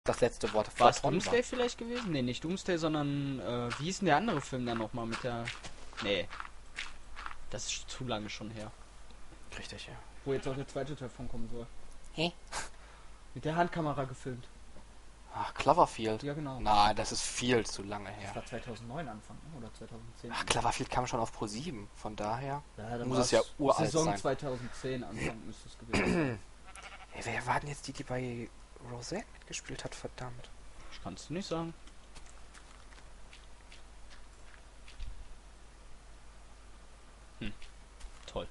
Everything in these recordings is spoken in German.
das letzte Wort War es Doomsday vielleicht gewesen? Nee, nicht Doomsday, sondern wie hieß denn der andere Film dann nochmal mit der... Nee. Das ist zu lange schon her. Richtig, ja. Wo jetzt auch der zweite Teil von kommen soll. Hä? Mit der Handkamera gefilmt. Ach, Cloverfield. Ja, genau. Nein, das ist viel zu lange her. Das war 2009 Anfang, ne? Oder 2010. Ach, Cloverfield kam schon auf Pro7. Von daher dann muss es ja uralt Saison sein. 2010 Anfang müsste es gewesen sein. Hey, wer war denn jetzt die bei Roseanne mitgespielt hat? Verdammt. Ich kann es nicht sagen. Toll.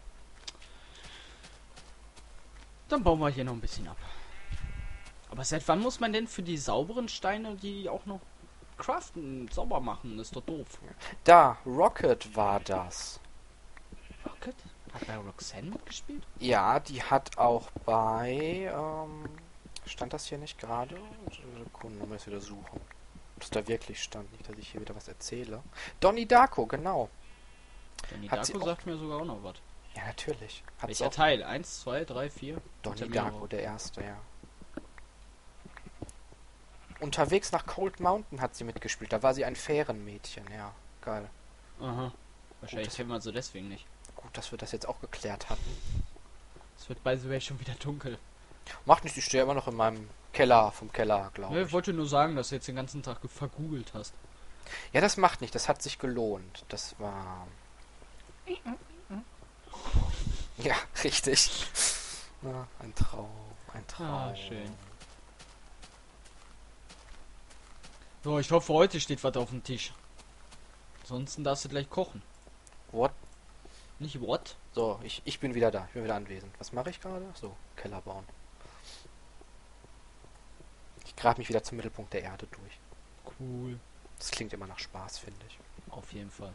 Dann bauen wir hier noch ein bisschen ab. Aber seit wann muss man denn für die sauberen Steine die auch noch craften, sauber machen? Das ist doch doof. Da, Rocket war das. Rocket? Hat bei Roxanne mitgespielt? Ja, die hat auch bei, stand das hier nicht gerade? Sekunde, muss ich wieder suchen. Ob es da wirklich stand, nicht, dass ich hier wieder was erzähle. Donnie Darko, genau. Donnie Hat sie Darko auch- sagt mir sogar auch noch was. Ja, natürlich. Hat sie Welcher auch Teil? 1, 2, 3, 4? Donnie Darko, der erste, ja. Unterwegs nach Cold Mountain hat sie mitgespielt. Da war sie ein Fährenmädchen, ja. Geil. Aha. Wahrscheinlich das- kennt man so deswegen nicht. Gut, dass wir das jetzt auch geklärt hatten. Es wird by the way schon wieder dunkel. Macht nicht, ich stehe immer noch in meinem Keller, vom Keller, glaube Ne, ich. ich wollte nur sagen, dass du jetzt den ganzen Tag vergoogelt hast. Ja, das macht nicht, das hat sich gelohnt. Das war... Ja, richtig. Ja, ein Traum, ein Traum. Ah, schön. So, ich hoffe, heute steht was auf dem Tisch. Ansonsten darfst du gleich kochen. What? Nicht what? So, ich bin wieder da, ich bin wieder anwesend. Was mache ich gerade? So, Keller bauen. Ich grabe mich wieder zum Mittelpunkt der Erde durch. Cool. Das klingt immer nach Spaß, finde ich. Auf jeden Fall.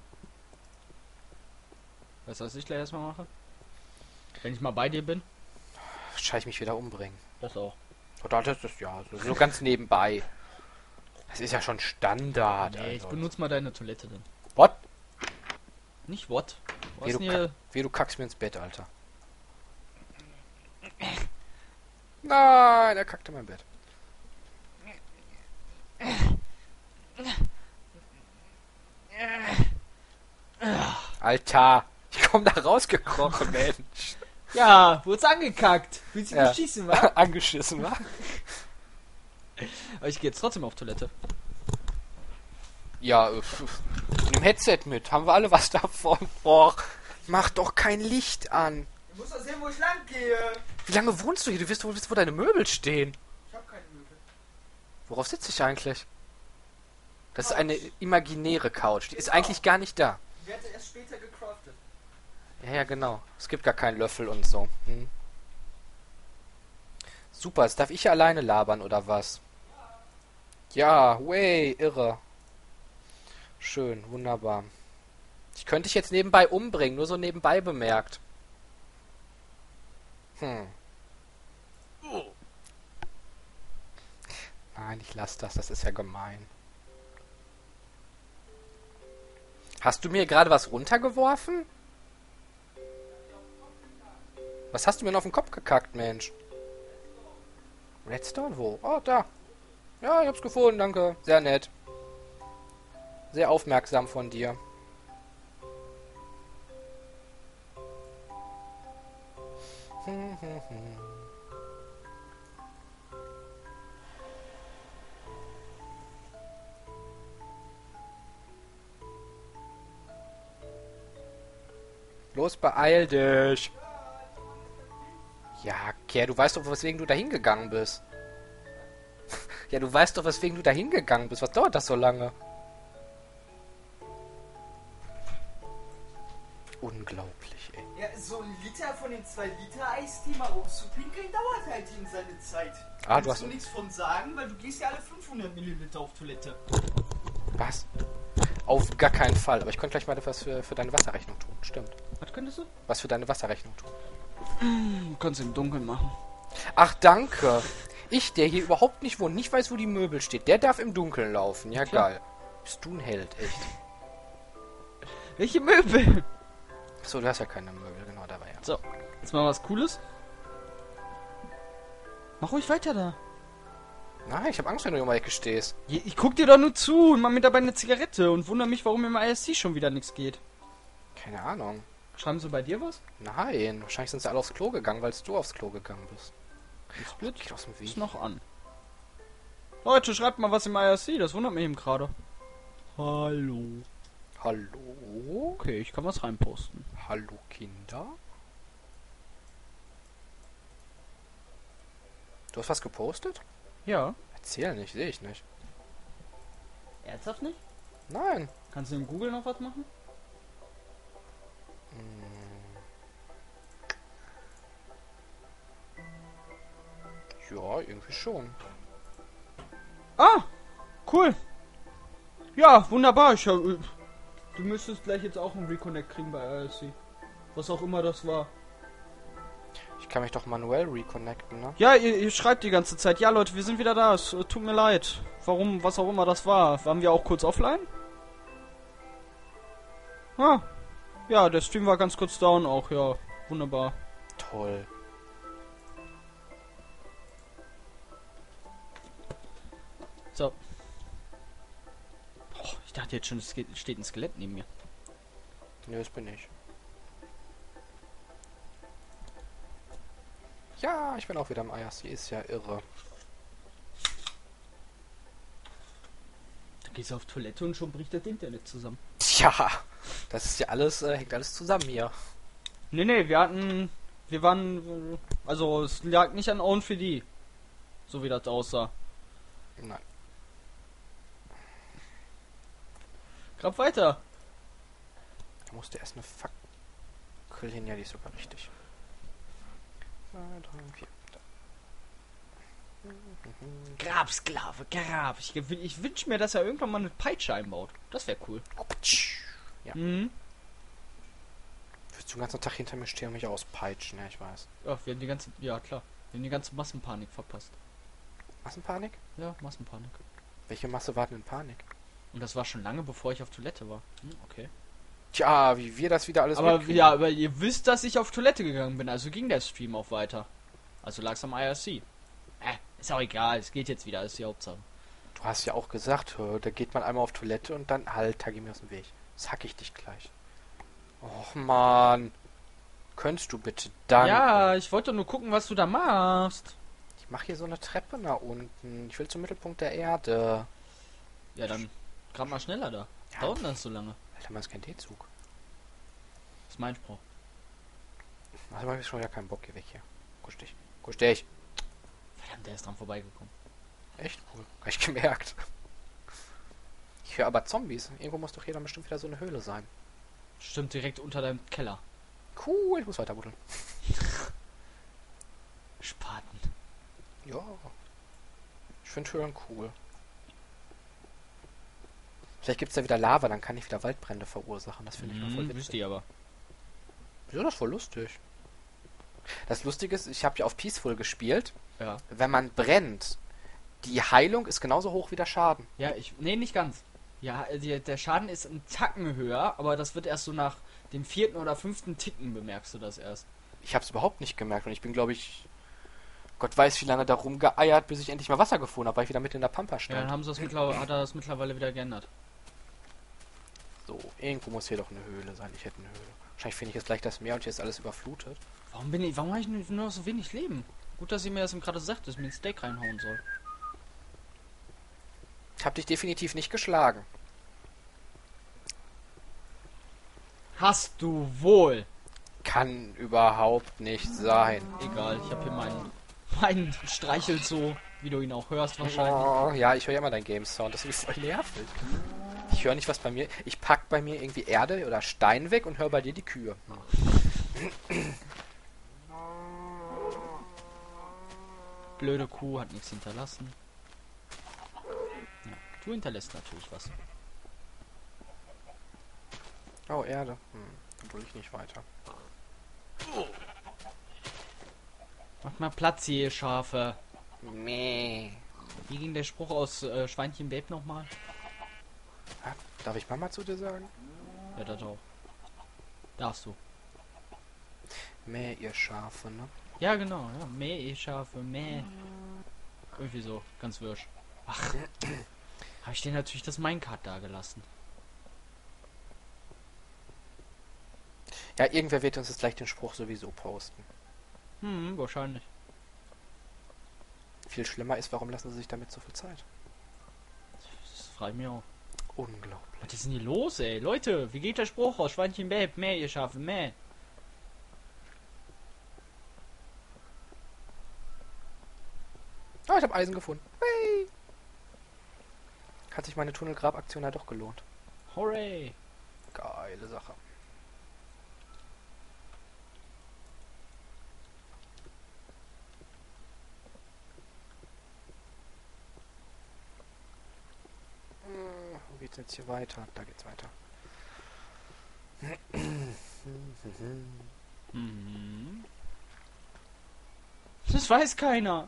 Weißt du, was ich gleich erstmal mache? Wenn ich mal bei dir bin? Wahrscheinlich mich wieder umbringen. Das auch. Oder das ist ja so ganz nebenbei. Das ist ja schon Standard. Nee, ich also. benutze mal deine Toilette dann. What? Nicht what? Was Wie denn du, hier? wie du kackst mir ins Bett, Alter. Nein, er kackt in mein Bett. Alter, ich komm da rausgekrochen, Mensch. Ja, wurd's angekackt. Willst du Ja. beschießen, wa? Angeschissen, wa? Aber ich gehe jetzt trotzdem auf Toilette. Ja, in dem Headset mit. Haben wir alle was davon? Och, mach doch kein Licht an. Du musst doch sehen, wo ich lang gehe. Wie lange wohnst du hier? Du wirst wohl wissen, wo deine Möbel stehen. Ich hab keine Möbel. Worauf sitze ich eigentlich? Das ist eine imaginäre Couch. Die ist eigentlich gar nicht da. Die werde erst später gecraftet. Ja, ja, genau. Es gibt gar keinen Löffel und so. Hm. Super, jetzt darf ich hier alleine labern, oder was? Ja, way, irre. Schön, wunderbar. Ich könnte dich jetzt nebenbei umbringen, nur so nebenbei bemerkt. Nein, ich lass das ist ja gemein. Hast du mir gerade was runtergeworfen? Was hast du mir denn auf den Kopf gekackt, Mensch? Redstone? Wo? Oh, da. Ja, ich hab's gefunden, danke. Sehr nett. Sehr aufmerksam von dir. Los, beeil dich. Ja, Kerl, du weißt doch, weswegen du da hingegangen bist. Ja, du weißt doch, weswegen du da hingegangen bist. Was dauert das so lange? Unglaublich, ey. Ja, so ein Liter von den 2 Liter Eistee mal rumzupinkeln dauert halt eben seine Zeit. Ah, Kannst du nichts von sagen, weil du gehst ja alle 500 Milliliter auf Toilette. Was? Auf gar keinen Fall. Aber ich könnte gleich mal etwas für deine Wasserrechnung tun. Stimmt. Was könntest du? Was für deine Wasserrechnung tun. Du kannst im Dunkeln machen. Ach, danke. Ich, der hier überhaupt nicht wohnt, nicht weiß, wo die Möbel steht, der darf im Dunkeln laufen. Ja, Klar. geil. Bist du ein Held, echt. Welche Möbel? So, du hast ja keine Möbel, genau, da war ja. So, jetzt mal was Cooles. Mach ruhig weiter da. Nein, ich habe Angst, wenn du in der Ecke stehst. Ich guck dir doch nur zu und mach mir dabei eine Zigarette und wundere mich, warum im ISC schon wieder nichts geht. Keine Ahnung. Schreiben sie bei dir was? Nein, wahrscheinlich sind sie alle aufs Klo gegangen, weil du aufs Klo gegangen bist. Das Split Geht aus dem Weg. ist noch an. Leute, schreibt mal was im IRC, das wundert mich eben gerade. Hallo. Hallo? Okay, ich kann was reinposten. Hallo, Kinder? Du hast was gepostet? Ja. Erzähl nicht, sehe ich nicht. Ernsthaft nicht? Nein. Kannst du in Google noch was machen? Ja, irgendwie schon. Ah, cool. Ja, wunderbar. Du müsstest gleich jetzt auch einen Reconnect kriegen bei IRC. Was auch immer das war. Ich kann mich doch manuell reconnecten, ne? Ja, ihr schreibt die ganze Zeit. Ja, Leute, wir sind wieder da. Es tut mir leid. Warum, was auch immer das war. Waren wir auch kurz offline? Ah. Ja, der Stream war ganz kurz down auch, ja. Wunderbar. Toll. So. Oh, ich dachte jetzt schon, es steht ein Skelett neben mir. Ne, das bin ich. Ja, ich bin auch wieder im IRC. Ist ja irre. Da gehst du auf Toilette und schon bricht das Internet zusammen. Tja, das ist ja alles, hängt alles zusammen hier. Nee, wir waren, also es lag nicht an Own4D. So wie das aussah. Nein. Grab weiter. Da musste erst eine Fackel hin, ja, die ist sogar richtig. 2, 3, 4. Grabsklave, Grab. Ich wünsche mir, dass er irgendwann mal eine Peitsche einbaut. Das wäre cool. Ja. Mhm. Würdest du den ganzen Tag hinter mir stehen und mich auspeitschen? Ja, ich weiß. Ja, wir haben die ganze, ja klar. Wir haben die ganze Massenpanik verpasst. Massenpanik? Ja, Massenpanik. Welche Masse war denn in Panik? Und das war schon lange, bevor ich auf Toilette war. Okay. Tja, wie wir das wieder alles Aber mitkriegen. ja, aber ihr wisst, dass ich auf Toilette gegangen bin, also ging der Stream auch weiter. Also lag's am IRC. Ist auch egal, es geht jetzt wieder, ist die Hauptsache. Du hast ja auch gesagt, da geht man einmal auf Toilette und dann halt, geh mir aus dem Weg. Das hack ich dich gleich. Och man. Könntest du bitte dann? Ja, ich wollte nur gucken, was du da machst. Ich mache hier so eine Treppe nach unten. Ich will zum Mittelpunkt der Erde. Ja, dann grad mal schneller da. Ja. Dauert das so lange? Alter, man ist kein D-Zug. Das ist mein Spruch. Also habe ich schon wieder keinen Bock. Geh weg hier. Kusch dich. Kusch dich. Verdammt, der ist dran vorbeigekommen. Echt cool. Hab ich gemerkt. Ich höre aber Zombies. Irgendwo muss doch hier dann bestimmt wieder so eine Höhle sein. Stimmt, direkt unter deinem Keller. Cool, ich muss weiter buddeln. Spaten. Ja. Ich finde Höhlen cool. Vielleicht gibt es da wieder Lava, dann kann ich wieder Waldbrände verursachen. Das finde ich mal voll Wüsste witzig. ich aber. Wieso, das ist voll lustig. Das Lustige ist, ich habe ja auf Peaceful gespielt. Ja. Wenn man brennt, die Heilung ist genauso hoch wie der Schaden. Ja, nee, nicht ganz. Ja, der Schaden ist ein Tacken höher, aber das wird erst so nach dem 4. oder 5. Ticken bemerkst du das erst. Ich habe es überhaupt nicht gemerkt und ich bin, glaube ich, Gott weiß wie lange da rumgeeiert, bis ich endlich mal Wasser gefunden habe, weil ich wieder mit in der Pampa Ja, dann stand. haben sie das hat er das mittlerweile wieder geändert. So, irgendwo muss hier doch eine Höhle sein. Ich hätte eine Höhle. Wahrscheinlich finde ich jetzt gleich das Meer und hier ist alles überflutet. Warum habe ich nur noch so wenig Leben? Gut, dass ihr mir das gerade sagt, dass ich mir ein Steak reinhauen soll. Ich habe dich definitiv nicht geschlagen. Hast du wohl? Kann überhaupt nicht sein. Egal, ich habe hier meinen Streichelzoo, wie du ihn auch hörst wahrscheinlich. Oh, ja, ich höre ja immer dein Game Sound. Das ist voll nervig. Ich höre nicht, was bei mir... Ich pack bei mir irgendwie Erde oder Stein weg und höre bei dir die Kühe. Blöde Kuh hat nichts hinterlassen. Ja, du hinterlässt natürlich was. Oh, Erde. Dann will ich nicht weiter. Mach mal Platz hier, Schafe. Meh. Wie ging der Spruch aus Schweinchen Babe nochmal? Ja, darf ich Mama zu dir sagen? Ja, das auch. Darfst du. Meh, ihr Schafe, ne? Ja, genau. Ja. Mäh, Schafe, mäh. irgendwie so, ganz wirsch. Ach, habe ich dir natürlich das Minecart da gelassen. Ja, irgendwer wird uns jetzt gleich den Spruch sowieso posten. Wahrscheinlich. Viel schlimmer ist, warum lassen sie sich damit so viel Zeit? Das frage ich mich auch. Unglaublich. Was ist denn hier los, ey? Leute, wie geht der Spruch aus? Schweinchen Babe, mehr ihr Schafe, mehr. Ah, ich habe Eisen gefunden. Hey. Hat sich meine Tunnelgrabaktion ja doch gelohnt. Hooray! Geile Sache. Wo geht's jetzt hier weiter? Da geht's weiter. Das weiß keiner.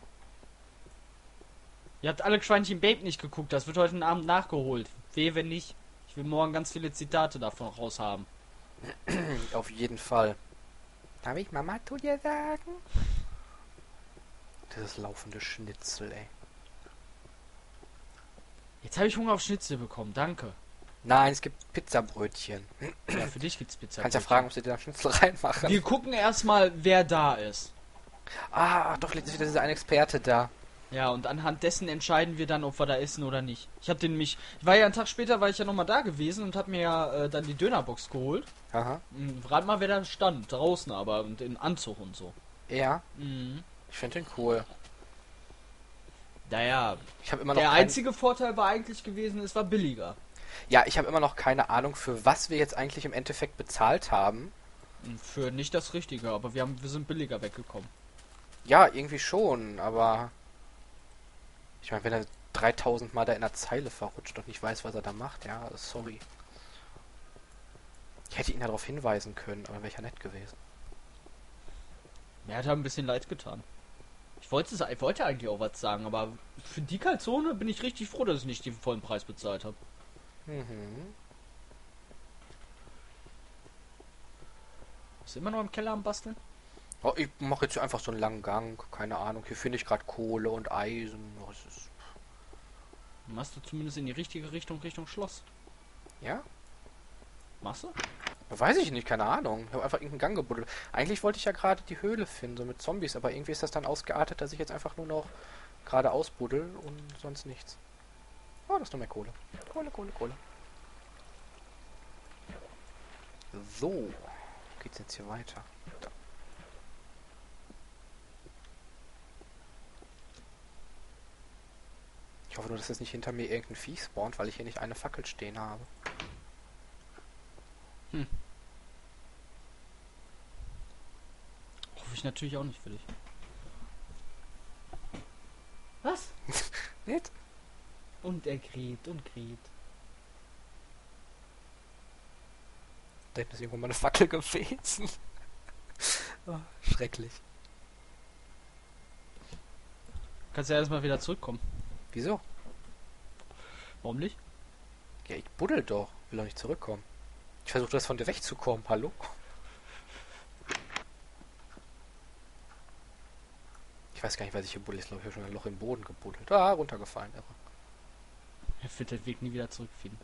Ihr habt alle Schweinchen Babe nicht geguckt. Das wird heute Abend nachgeholt. Wehe, wenn nicht. Ich will morgen ganz viele Zitate davon raus haben. Auf jeden Fall. Darf ich Mama zu dir sagen? Dieses laufende Schnitzel, ey. Jetzt habe ich Hunger auf Schnitzel bekommen. Danke. Nein, es gibt Pizzabrötchen. Ja, für dich gibt's Pizza. Kannst ja fragen, ob sie dir da Schnitzel reinmachen. Wir gucken erstmal, wer da ist. Ah, doch, jetzt ist wieder dieser ein Experte da. Ja, und anhand dessen entscheiden wir dann, ob wir da essen oder nicht. Ich war ja einen Tag später, war ich ja nochmal da gewesen und hab mir ja dann die Dönerbox geholt. Aha. Rat mal, wer da stand. Draußen aber und in Anzug und so. Ja. Ich finde den cool. Naja, Ich habe immer noch der kein- einzige Vorteil war eigentlich gewesen, es war billiger. Ja, ich habe immer noch keine Ahnung, für was wir jetzt eigentlich im Endeffekt bezahlt haben. Für nicht das Richtige, aber wir sind billiger weggekommen. Ja, irgendwie schon, aber ich meine, wenn er 3000 Mal da in der Zeile verrutscht und nicht weiß, was er da macht, ja, sorry. Ich hätte ihn ja darauf hinweisen können, aber wäre ja nett gewesen. Mir hat er ein bisschen leid getan. Ich wollte eigentlich auch was sagen, aber für die Calzone bin ich richtig froh, dass ich nicht den vollen Preis bezahlt habe. Mhm. Ist immer noch im Keller am Basteln? Oh, ich mache jetzt hier einfach so einen langen Gang, keine Ahnung. Hier finde ich gerade Kohle und Eisen. Oh, es ist... Machst du zumindest in die richtige Richtung, Richtung Schloss? Ja? Machst du? Weiß ich nicht, keine Ahnung. Ich habe einfach irgendeinen Gang gebuddelt. Eigentlich wollte ich ja gerade die Höhle finden, so mit Zombies, aber irgendwie ist das dann ausgeartet, dass ich jetzt einfach nur noch geradeaus buddel und sonst nichts. Oh, das ist noch mehr Kohle. Kohle. So. Wo geht's jetzt hier weiter? Da. Ich hoffe nur, dass jetzt nicht hinter mir irgendein Vieh spawnt, weil ich hier nicht eine Fackel stehen habe. Hoffe ich natürlich auch nicht für dich. Was? Nicht? Und er gräbt und gräbt. Da hinten ist irgendwo mal eine Fackel gewesen. Oh, schrecklich. Kannst ja erstmal wieder zurückkommen. Wieso? Warum nicht? Ja, ich buddel doch. Will doch nicht zurückkommen. Ich versuche das von dir wegzukommen. Hallo? Ich weiß gar nicht, was ich hier buddel. Ich glaube, ich habe schon ein Loch im Boden gebuddelt. Ah, runtergefallen. Irre. Er wird den Weg nie wieder zurückfinden.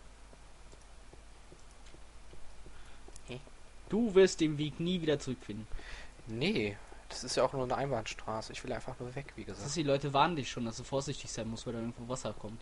Du wirst den Weg nie wieder zurückfinden. Nee, das ist ja auch nur eine Einbahnstraße. Ich will einfach nur weg, wie Das ist, gesagt. die Leute warnen dich schon, dass du vorsichtig sein musst, weil da irgendwo Wasser kommt.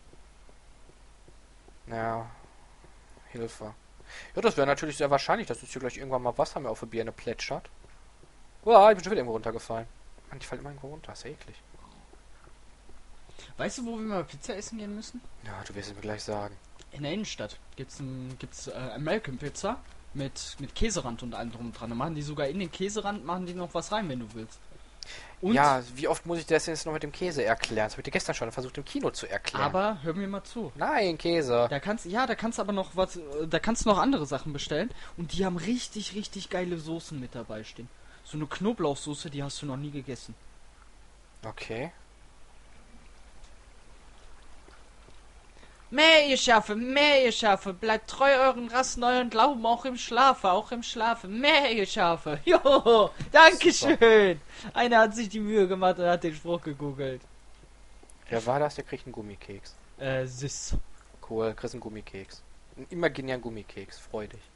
Ja, Hilfe. Ja, das wäre natürlich sehr wahrscheinlich, dass jetzt hier gleich irgendwann mal Wasser mehr auf der Birne plätschert. Uah, ich bin schon wieder irgendwo runtergefallen. Mann, ich falle immer irgendwo runter. ist ja eklig. Weißt du, wo wir mal Pizza essen gehen müssen? Ja, du wirst es mir gleich sagen. In der Innenstadt gibt's American Pizza mit Käserand und allem drum und dran. Da machen die sogar in den Käserand machen die noch was rein, wenn du willst. Und Ja, wie oft muss ich das jetzt noch mit dem Käse erklären? Das habe ich dir gestern schon versucht im Kino zu erklären. aber hör mir mal zu. Nein, Käse. Da kannst du aber noch was, da kannst du noch andere Sachen bestellen und die haben richtig, richtig geile Soßen mit dabei stehen. So eine Knoblauchsoße, die hast du noch nie gegessen. Okay. Mehr ihr Schafe, bleibt treu euren Rassen, euren Glauben, auch im Schlafe, mehr ihr Schafe. Jo, dankeschön. Einer hat sich die Mühe gemacht und hat den Spruch gegoogelt. Wer war das? Der kriegt einen Gummikeks. Sis. Cool, kriegst einen Gummikeks. Einen imaginären Gummikeks. Freu dich.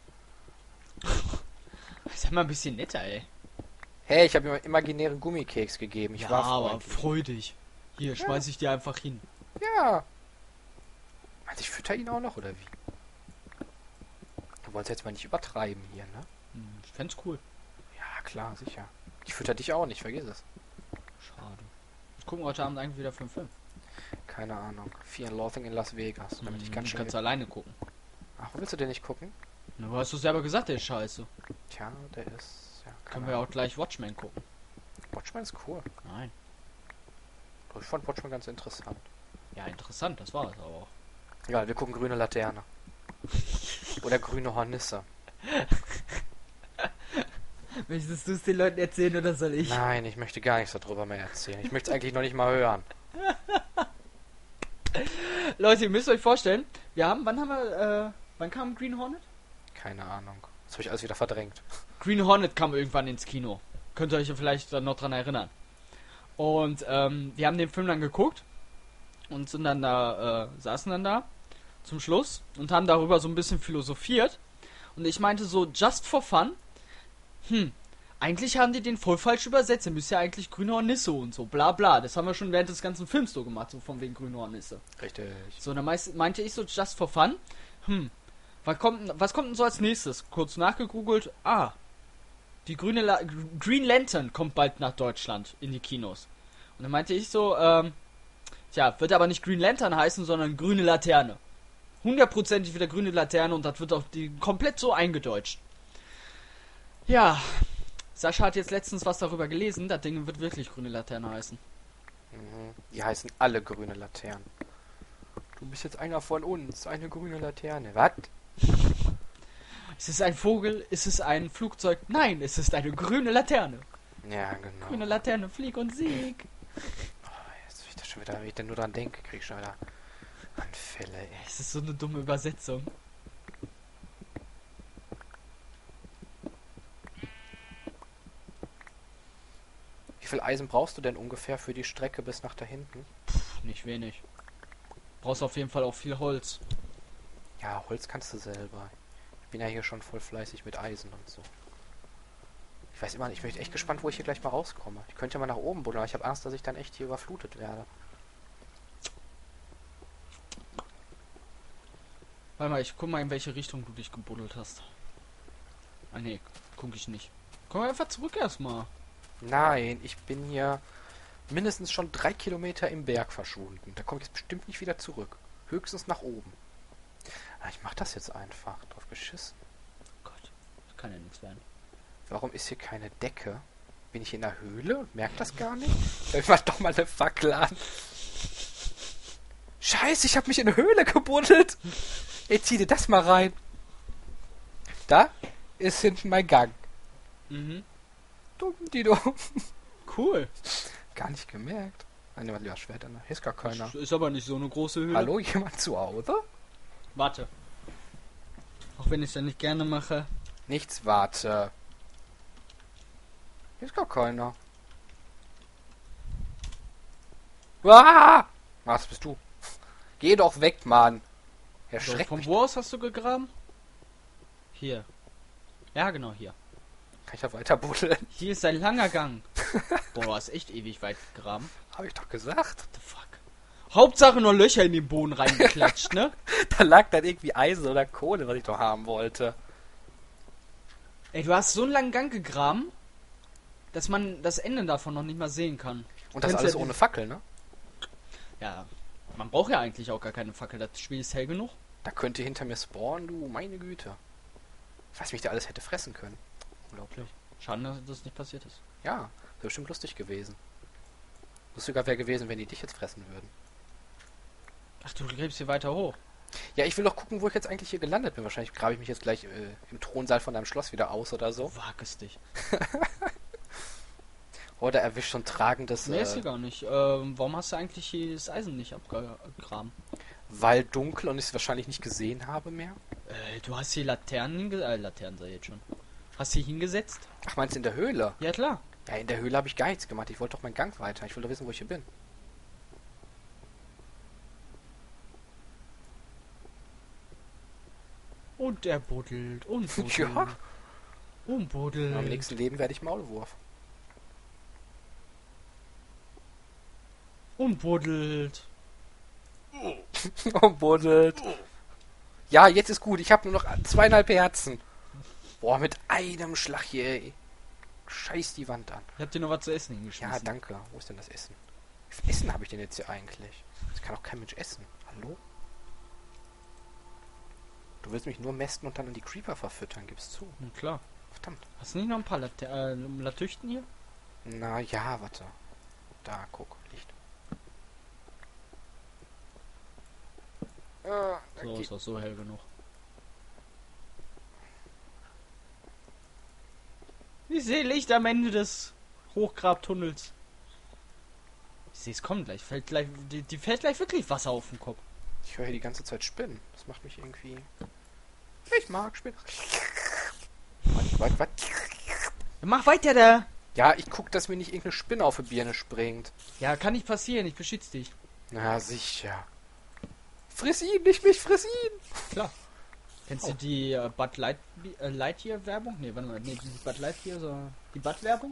Sag mal ein bisschen netter, ey. Hey, ich habe ihm einen imaginären Gummikeks gegeben. Ich Ja, war aber freundlich. freu dich. Hier, schmeiß ich dir einfach hin. Ja. Also ich fütter ihn auch noch, oder wie? Du wolltest jetzt mal nicht übertreiben hier, ne? Ich fänd's cool. Ja, klar, sicher. Ich fütter dich auch nicht, vergiss es. Schade. Ich gucke heute Abend eigentlich wieder für einen Film. Keine Ahnung. Fear and Loathing in Las Vegas. Damit ich ganz Ich schnell... kann's alleine gucken. Ach, willst du den nicht gucken? Na, du hast du selber gesagt, der ist scheiße. Tja, der ist... Ja, Können wir ja auch gleich Watchmen gucken. Watchmen ist cool. Nein. Ich fand Watchmen ganz interessant. Ja, interessant, das war es aber auch. Ja, wir gucken Grüne Laterne. Oder Grüne Hornisse. Möchtest du es den Leuten erzählen oder soll ich? Nein, ich möchte gar nichts darüber mehr erzählen. Ich möchte es eigentlich noch nicht mal hören. Leute, ihr müsst euch vorstellen, wann kam Green Hornet? Keine Ahnung. Das habe ich alles wieder verdrängt. Green Hornet kam irgendwann ins Kino. Könnt ihr euch ja vielleicht dann noch dran erinnern. Und wir haben den Film dann geguckt und sind dann da, saßen dann da zum Schluss und haben darüber so ein bisschen philosophiert. Und ich meinte so, just for fun, eigentlich haben die den voll falsch übersetzt. Der müsste ja eigentlich Grüne Hornisse und so, bla bla. Das haben wir schon während des ganzen Films so gemacht, so von wegen Grüne Hornisse. Richtig. So, dann meinte ich so, just for fun, was kommt denn so als nächstes? Kurz nachgegoogelt, die Green Lantern kommt bald nach Deutschland in die Kinos. Und dann meinte ich so, wird aber nicht Green Lantern heißen, sondern Grüne Laterne. 100%ig wieder Grüne Laterne und das wird auch komplett so eingedeutscht. Ja, Sascha hat jetzt letztens was darüber gelesen, das Ding wird wirklich Grüne Laterne heißen. Mhm. Die heißen alle Grüne Laternen. Du bist jetzt einer von uns, eine grüne Laterne. Was? Ist es ein Vogel? Ist es ein Flugzeug? Nein, es ist eine grüne Laterne. Ja, genau. Grüne Laterne, flieg und sieg. Jetzt will ich das schon wieder, wenn ich denn nur dran denke, krieg ich schon wieder Anfälle, ey. Es ist so eine dumme Übersetzung. Wie viel Eisen brauchst du denn ungefähr für die Strecke bis nach da hinten? Nicht wenig. Brauchst auf jeden Fall auch viel Holz. Ja, Holz kannst du selber. Ich bin ja hier schon voll fleißig mit Eisen und so. Ich weiß immer nicht, ich bin echt gespannt, wo ich hier gleich mal rauskomme. Ich könnte ja mal nach oben buddeln, aber ich habe Angst, dass ich dann echt hier überflutet werde. Warte mal, ich guck mal, in welche Richtung du dich gebuddelt hast. Ah ne, guck ich nicht. Komm einfach zurück erstmal. Nein, ich bin hier mindestens schon 3 Kilometer im Berg verschwunden. Da komme ich jetzt bestimmt nicht wieder zurück. Höchstens nach oben. Aber ich mach das jetzt einfach. Drauf geschissen. Gott, das kann ja nichts werden. Warum ist hier keine Decke? Bin ich in der Höhle und merke das gar nicht? Ich mach doch mal eine Fackel an. Scheiße, ich habe mich in eine Höhle gebuddelt. Jetzt zieh dir das mal rein. Da ist hinten mein Gang. Mhm. Dumm, die dumm. Cool. Gar nicht gemerkt. Nein, lieber Schwert an. Hier ist gar keiner. Das ist aber nicht so eine große Höhle. Hallo, jemand zu Hause? Warte. Auch wenn ich es ja nicht gerne mache. Nichts, warte. Hier ist gar keiner. Ah! Was bist du? Geh doch weg, Mann. Erschreck Von mich. wo aus hast du gegraben? Hier. Ja, genau hier. Kann ich da weiter buddeln? Hier ist ein langer Gang. Boah, du hast echt ewig weit gegraben. Hab ich doch gesagt. What the fuck? Hauptsache nur Löcher in den Boden reingeklatscht, ne? Da lag dann irgendwie Eisen oder Kohle, was ich doch haben wollte. Ey, du hast so einen langen Gang gegraben, dass man das Ende davon noch nicht mal sehen kann. Und das Kennst alles ja ohne Fackel, ne? Ja, man braucht ja eigentlich auch gar keine Fackel. Das Spiel ist hell genug. Da könnte hinter mir spawnen, du, meine Güte. Was mich da alles hätte fressen können. Unglaublich. Schade, dass das nicht passiert ist. Ja, wäre bestimmt lustig gewesen. Lustiger wäre gewesen, wenn die dich jetzt fressen würden. Ach, du gräbst hier weiter hoch. Ja, ich will doch gucken, wo ich jetzt eigentlich hier gelandet bin. Wahrscheinlich grabe ich mich jetzt gleich im Thronsaal von deinem Schloss wieder aus oder so. Wag es dich. Oder erwischt so ein tragendes... Nee, ist hier gar nicht. Warum hast du eigentlich hier das Eisen nicht abgegraben? weil dunkel und ich es wahrscheinlich nicht gesehen habe mehr. Du hast hier Laternen Laternen sei jetzt schon. Hast du hier hingesetzt? Ach, meinst du in der Höhle? Ja, klar. Ja, in der Höhle habe ich gar nichts gemacht. Ich wollte doch meinen Gang weiter. Ich will doch wissen, wo ich hier bin. Und er buddelt und buddelt. Ja. Und buddelt. Im nächsten Leben werde ich Maulwurf. Und buddelt. Oh, buddelt. Ja, jetzt ist gut. Ich habe nur noch 2,5 Herzen. Boah, mit einem Schlag hier, ey. Scheiß die Wand an. Ich hab dir noch was zu essen hingeschmissen. Ja, danke. Wo ist denn das Essen? Wie viel Essen habe ich denn jetzt hier eigentlich? Das kann auch kein Mensch essen. Hallo? Du willst mich nur mästen und dann an die Creeper verfüttern, gibst zu. Na klar. Verdammt. Hast du nicht noch ein paar Latüchten hier? Na ja, warte. Da, guck, Licht. Da So, geht- ist auch so hell genug. Ich sehe Licht am Ende des Hochgrabtunnels. Ich sehe es kommen gleich. Die fällt gleich wirklich Wasser auf den Kopf. Ich höre hier die ganze Zeit Spinnen. Das macht mich irgendwie... Ich mag Spinnen. Was? Mach weiter da! Ja, ich guck, dass mir nicht irgendeine Spinne auf die Birne springt. Ja, kann nicht passieren. Ich beschütze dich. Na, sicher. Friss ihn, nicht mich, friss ihn! Klar. Kennst du die Bud Lightyear Werbung? Nee, warte mal. Nee, nicht Bud Lightyear, sondern die Bud Werbung?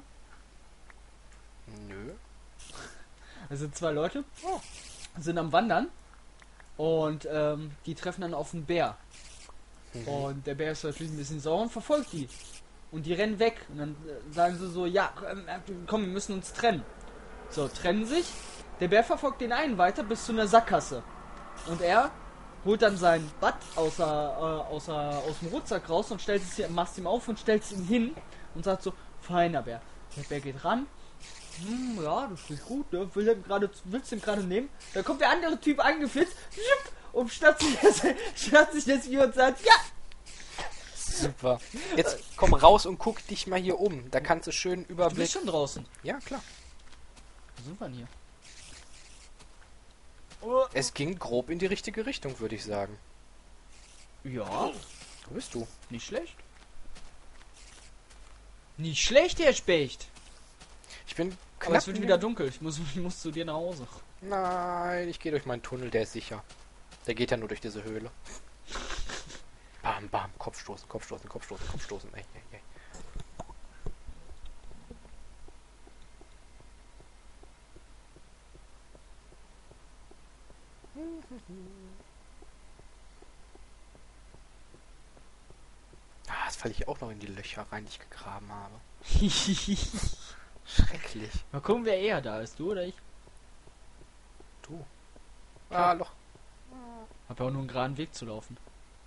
Nö. Es sind zwei Leute, sind am Wandern und die treffen dann auf einen Bär. Und der Bär ist natürlich ein bisschen sauer und verfolgt die. Und die rennen weg. Und dann sagen sie so, ja, komm, wir müssen uns trennen. So, trennen sich. Der Bär verfolgt den einen weiter bis zu einer Sackgasse. Und er holt dann sein Bad aus dem Rucksack raus und stellt es hier, macht ihm auf und stellt es ihm hin und sagt so, feiner Bär. Der Bär geht ran. Ja, das ist gut, ne? Willst du ihn gerade nehmen? Da kommt der andere Typ angeflitzt und schnappt sich das Vieh und sagt, ja! Super. Jetzt komm raus und guck dich mal hier um. Da kannst du schön Du bist Überblick... schon draußen. Ja, klar. Wo sind wir denn hier? Es ging grob in die richtige Richtung, würde ich sagen. Ja, Wo bist du? nicht schlecht. Nicht schlecht, der Specht. Ich bin Aber knapp... es wird wieder dunkel. Ich muss zu dir nach Hause. Nein, ich gehe durch meinen Tunnel, der ist sicher. Der geht ja nur durch diese Höhle. Bam, bam, Kopfstoßen. Ey. Ah, jetzt falle ich auch noch in die Löcher rein, die ich gegraben habe. Schrecklich. Mal gucken, wer eher da ist. Du oder ich? Du. Ah, Loch. Hab ja auch nur einen geraden Weg zu laufen.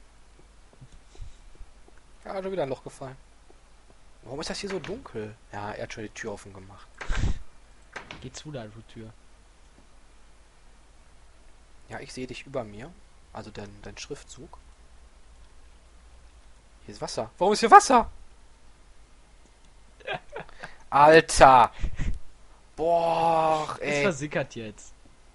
Ja, schon wieder ein Loch gefallen. Warum ist das hier so dunkel? Ja, er hat schon die Tür offen gemacht. Geh zu da, du Tür. Ja, ich sehe dich über mir. Also dein Schriftzug. Hier ist Wasser. Warum ist hier Wasser? Alter! Boah, Es ey. versickert jetzt.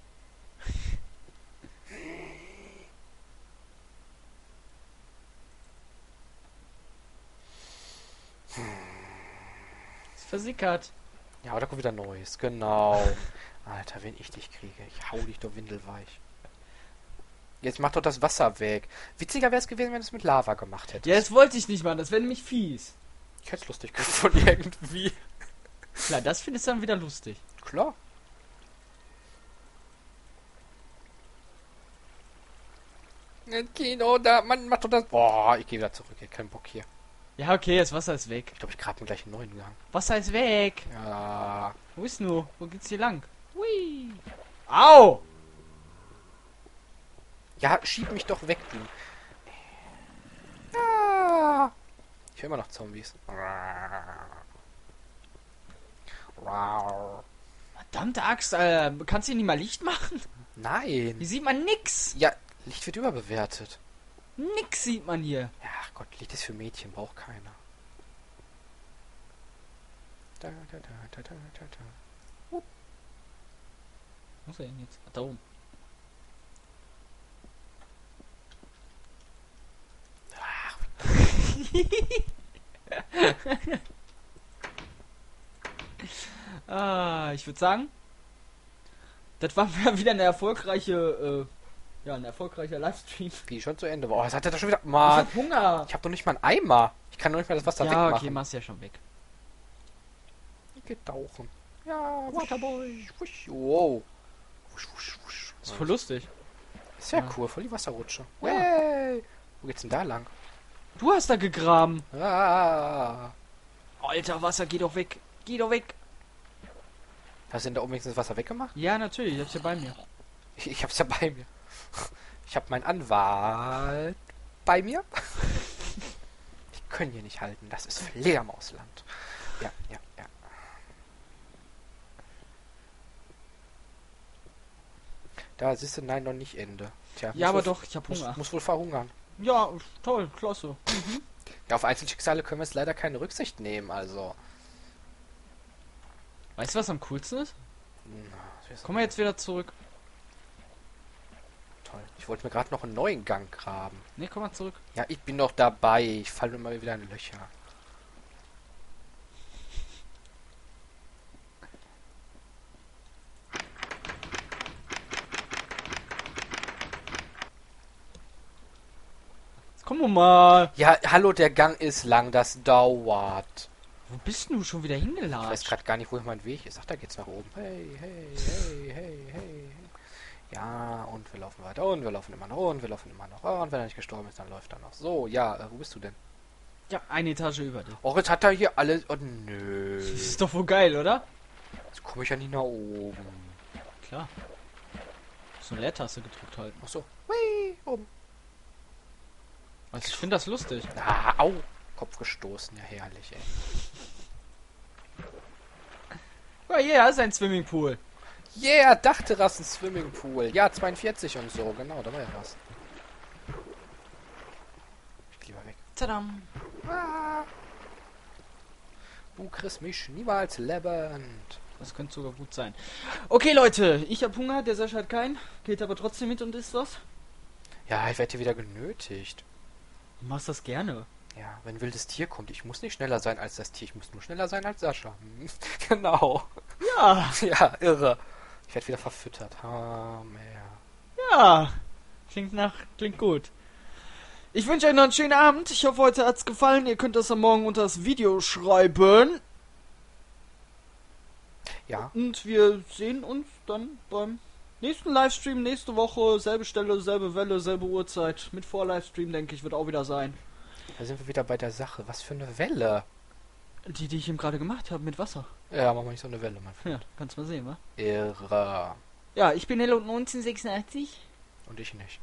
Es versickert. Ja, aber da kommt wieder Neues. Genau. Alter, wenn ich dich kriege, ich hau dich doch windelweich. Jetzt mach doch das Wasser weg. Witziger wäre es gewesen, wenn du es mit Lava gemacht hättest. Ja, das wollte ich nicht machen. Das wäre nämlich fies. Ich hätte es lustig gefunden irgendwie. Klar, das findest du dann wieder lustig. Klar. Kino, da, man macht doch das. Boah, ich gehe wieder zurück, ich hab keinen Bock hier. Ja, okay, das Wasser ist weg. Ich glaube, ich grab mir gleich einen neuen Gang. Wasser ist weg. Ja. Wo ist nu? Wo geht's hier lang? Hui. Au! Ja, schieb mich doch weg, du. Ah. Ich höre immer noch Zombies. Verdammte Axt, kannst du nicht mal Licht machen? Nein. Hier sieht man nix. Ja, Licht wird überbewertet. Nix sieht man hier. Ja, ach Gott, Licht ist für Mädchen, braucht keiner. Da. Wo ist er denn jetzt? Ach, da oben. Ich würde sagen, das war wieder eine erfolgreiche Ja, ein erfolgreicher Livestream. Wie schon zu Ende war. Oh, das hat er doch schon wieder. Ich Mann, hab Hunger. ich habe doch nicht mal einen Eimer. Ich kann doch nicht mal das Wasser Ja, wegmachen. okay, mach's ja schon weg. Ich geh tauchen. Ja, Waterboy. Wusch. Wow. Wusch, wusch, wusch. Ist voll lustig. Ist ja Ja. cool, voll die Wasserrutsche. Ja. Hey. Wo geht's denn da lang? Du hast da gegraben. Ah. Alter, Wasser, geh doch weg. Geh doch weg. Hast du denn da oben wenigstens das Wasser weggemacht? Ja, natürlich, ich hab's ja bei mir. Ich hab's ja bei mir. Ich hab meinen Anwalt bei mir. Die können hier nicht halten. Das ist Fledermausland. Ja, ja, ja. Da siehst du, nein, noch nicht Ende. Tja, Ja, aber muss wohl- doch, ich hab Hunger. Muss wohl verhungern. Ja, toll, klasse. Ja, auf Einzelschicksale können wir jetzt leider keine Rücksicht nehmen, also. Weißt du, was am coolsten ist? Das ist Kommen wir jetzt wieder zurück. toll. Ich wollte mir gerade noch einen neuen Gang graben. Ne, komm mal zurück. Ja, ich bin doch dabei. Ich falle immer wieder in Löcher. Jetzt komm mal. Ja, hallo, der Gang ist lang. Das dauert. Wo bist denn du schon wieder Ich weiß hingelatscht? gerade gar nicht, wo mein Weg ist. Ach, da geht's nach oben. Hey, hey, hey, hey, hey. Ja, und wir laufen weiter. Und wir laufen immer noch. Und wir laufen immer noch. Und wenn er nicht gestorben ist, dann läuft er noch. So, ja, wo bist du denn? Ja, eine Etage über dir. Oh, jetzt hat er hier alles. Oh, nö. Das ist doch wohl geil, oder? Jetzt komme ich ja nicht nach oben. Klar. So eine Leertaste gedrückt halten. Ach so. Hui, oben. Also ich finde das lustig. Ah, au. Kopf gestoßen. Ja, herrlich, ey. Oh yeah, ist ein Swimmingpool. Yeah, Dachterrassen Swimmingpool. Ja, 42 und so. Genau, da war ja was. Ich geh lieber weg. Tadam. Ah. Du kriegst mich niemals lebend. Das könnte sogar gut sein. Okay, Leute, ich hab Hunger, der Sascha hat keinen. Geht aber trotzdem mit und isst was. Ja, ich werde hier wieder genötigt. Du machst das gerne. Ja, wenn ein wildes Tier kommt, ich muss nicht schneller sein als das Tier, ich muss nur schneller sein als Sascha. Hm, genau. Ja, Ja, irre. Ich werde wieder verfüttert. Mehr. ja. Klingt gut. Ich wünsche euch noch einen schönen Abend. Ich hoffe, heute hat's gefallen. Ihr könnt das am Morgen unter das Video schreiben. Ja, Und wir sehen uns dann beim nächsten Livestream nächste Woche. Selbe Stelle, selbe Welle, selbe Uhrzeit. Mit Vor-Livestream, denke ich, wird auch wieder sein. da sind wir wieder bei der Sache. Was für eine Welle. Die ich eben gerade gemacht habe mit Wasser. Ja, mach mal nicht so eine Welle, mein Ja, Freund. kannst mal sehen, wa? Irre. Ja, ich bin Hello 1986. Und ich nicht.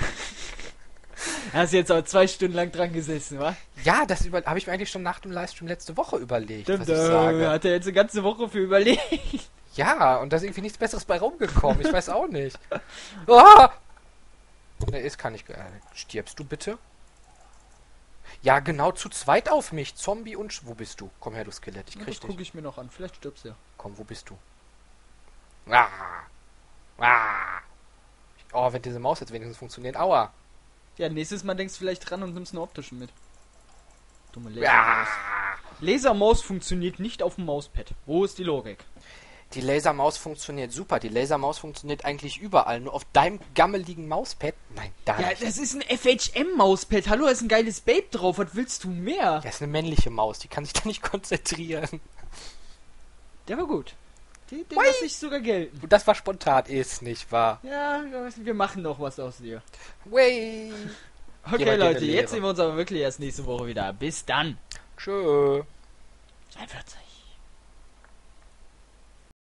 Hast jetzt auch 2 Stunden lang dran gesessen, wa? Ja, das habe ich mir eigentlich schon nach dem Livestream letzte Woche überlegt, was ich sage. Hat er jetzt eine ganze Woche für überlegt. Ja, und da ist irgendwie nichts Besseres bei rumgekommen. Ich weiß auch nicht. Ah! Ne, ist kann ich. Stirbst du bitte? Ja, genau, zu zweit auf mich. Zombie und... Wo bist du? Komm her, du Skelett. Ich krieg Das dich. gucke ich mir noch an. Vielleicht stirbst du ja. Komm, wo bist du? Ah! Ah! Oh, wenn diese Maus jetzt wenigstens funktioniert. Aua! Ja, nächstes Mal denkst du vielleicht dran und nimmst eine optische mit. Dumme Ah! Lasermaus. Lasermaus funktioniert nicht auf dem Mauspad. Wo ist die Logik? Die Lasermaus funktioniert super. Die Lasermaus funktioniert eigentlich überall. Nur auf deinem gammeligen Mauspad? Nein, da Ja, nicht. das ist ein FHM-Mauspad. Hallo, da ist ein geiles Babe drauf. Was willst du mehr? Das ist eine männliche Maus. Die kann sich da nicht konzentrieren. Der war gut. Den Hui. lasse ich sogar gelten. Und das war spontan. Ist nicht wahr? Ja, wir machen noch was aus dir. Way. Okay, Geh mal dir Leute, eine jetzt Lehre. sehen wir uns aber wirklich erst nächste Woche wieder. Bis dann. Tschö. 42.